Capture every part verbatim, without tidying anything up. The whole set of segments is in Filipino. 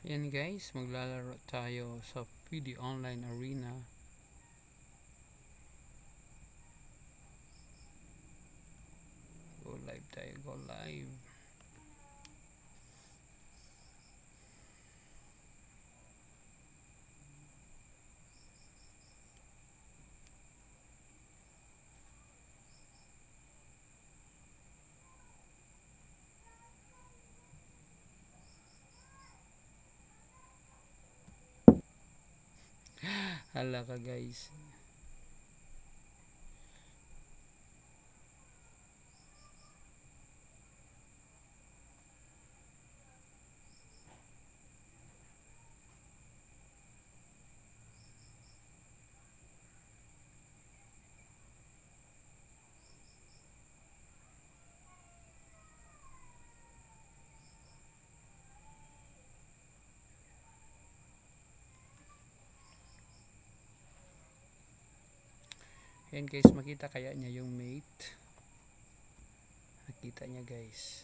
Ayan guys, maglalaro tayo sa P D Online Arena. Go live tayo, go live. Hala ka guys. Ayan guys, makita kaya niya yung mate. Nakita niya guys.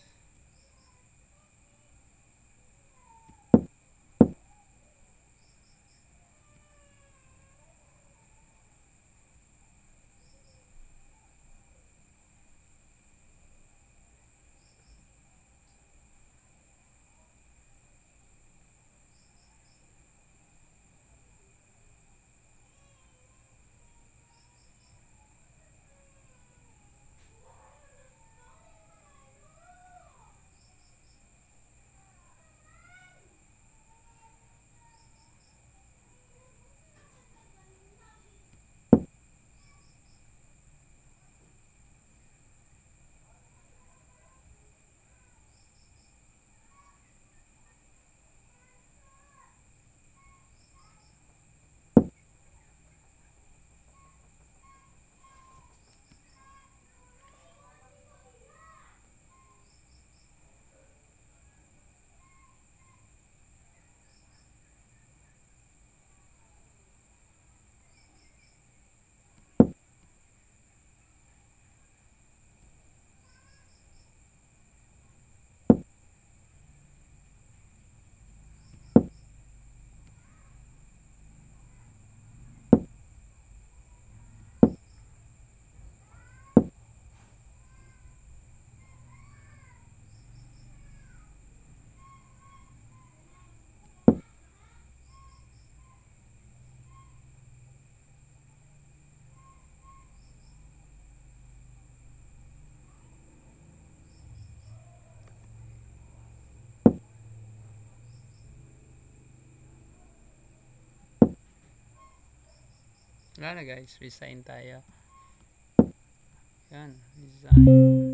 Wala na guys, resign tayo. Yan, resign.